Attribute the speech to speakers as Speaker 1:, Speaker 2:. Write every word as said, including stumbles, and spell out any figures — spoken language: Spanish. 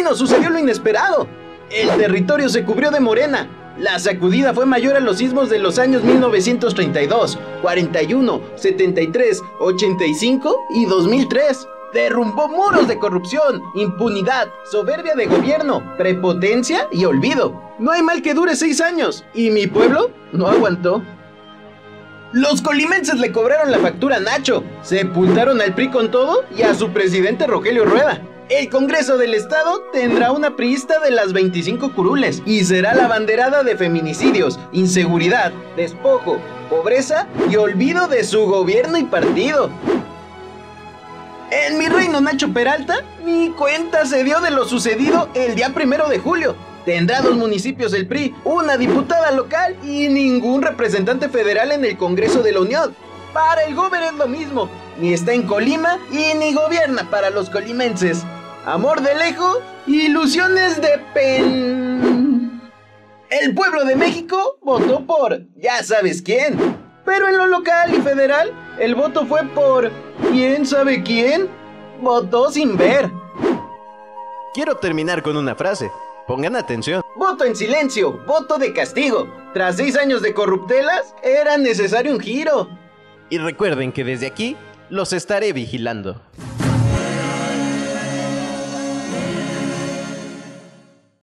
Speaker 1: bueno, sucedió lo inesperado. El territorio se cubrió de morena. La sacudida fue mayor a los sismos de los años mil novecientos treinta y dos, cuarenta y uno, setenta y tres, ochenta y cinco y dos mil tres. Derrumbó muros de corrupción, impunidad, soberbia de gobierno, prepotencia y olvido. No hay mal que dure seis años, y mi pueblo no aguantó. Los colimenses le cobraron la factura a Nacho, sepultaron al P R I con todo y a su presidente Rogelio Rueda. El Congreso del Estado tendrá una priista de las veinticinco curules y será la banderada de feminicidios, inseguridad, despojo, pobreza y olvido de su gobierno y partido. En mi reino Nacho Peralta, mi cuenta se dio de lo sucedido el día primero de julio. Tendrá dos municipios el P R I, una diputada local y ningún representante federal en el Congreso de la Unión. Para el gobierno es lo mismo, ni está en Colima y ni gobierna para los colimenses. Amor de lejos, ilusiones de pen... El pueblo de México votó por ya sabes quién. Pero en lo local y federal, el voto fue por ¿quién sabe quién? Votó sin ver.
Speaker 2: Quiero terminar con una frase. Pongan atención.
Speaker 1: Voto en silencio, voto de castigo. Tras seis años de corruptelas, era necesario un giro.
Speaker 2: Y recuerden que desde aquí los estaré vigilando.